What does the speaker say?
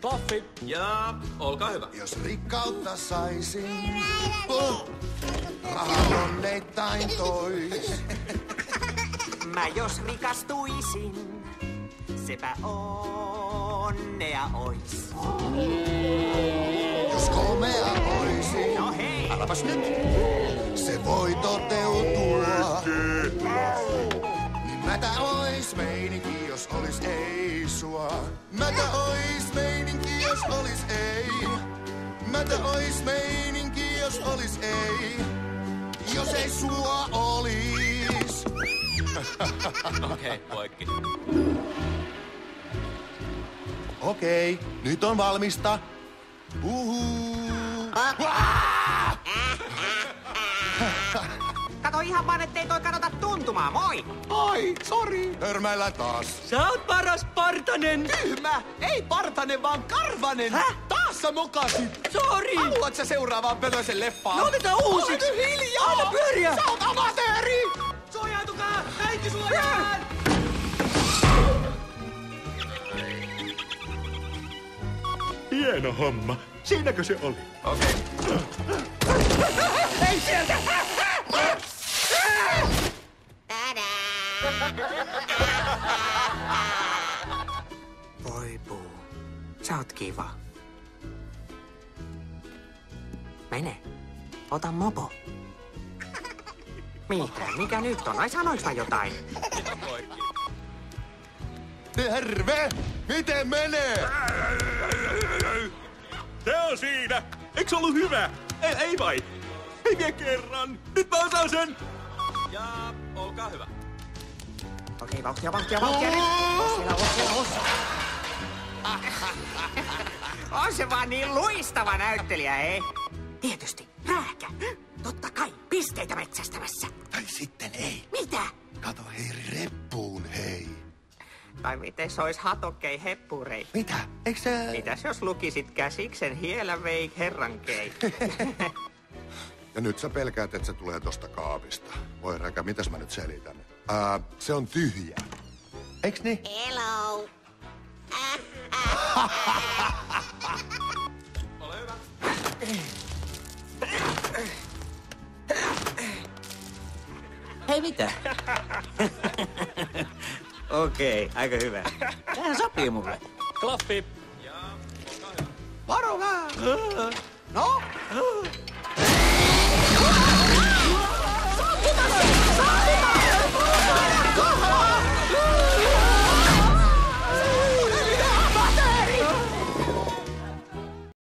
Klaffi. Ja olkaa hyvä. Jos rikkautta saisin, rahaa onneittain tois. Mä jos rikastuisin, sepä onnea ois. Jos komea oisin, No hei! äläpäs nyt, se voi toteutua. Niin mätä ois meininki, jos olis ei sua. Mätä ois meininki, jos olis ei. Mätä ois meininki, jos olis ei. Jos ei sua olis. Okei, poikki. Okei, nyt on valmista. Kato ihan vaan, ettei toi kadota tuntumaa, moi! Ai, sori. Törmäillään taas. Sä oot paras Partanen! Tyhmä! Ei Partanen, vaan Karvanen! Häh? Taas sä mokasit! Sori! Haluat sä seuraavaan pötösen leffaan? No otetaan uusiksi! Ole nyt hiljaa! Anna pyöriä! Sä oot amatööri! Suojautukaa! Kaikki suojaan! Hieno homma. Siinäkö se oli? Okei. Ei sieltä! Voi puu, sä oot kiva. Mene, ota mopo. Mikä nyt on? Ai sanoinko mä jotain? Terve! Miten menee? Se on siinä. Eikö ollut hyvä? Ei vai? Ei vielä kerran. Nyt mä osaan sen. Ja olkaa hyvä. Okei, vauhtia nyt. Siellä. On se vaan niin luistava näyttelijä, ei? Tietysti, rääkä. Totta kai, pisteitä metsästämässä. Tai sitten ei. Mitä? Kato hei reppuun, hei. Tai miten se ois hatokkei heppurei? Mitä? Eikö se... Mitäs jos lukisit käsiksen hielä vei herrankei? Ja nyt sä pelkäät, että se tulee tosta kaapista. Voi räkä, mitäs mä nyt selitän? Se on tyhjä. Eiks niin? Hello. Ole hyvä. Hei mitä? Okei, aika hyvä. Tämähän sopii mulle. Klaffi. Ja olkaa hyvä. Varo vähän! No? Saa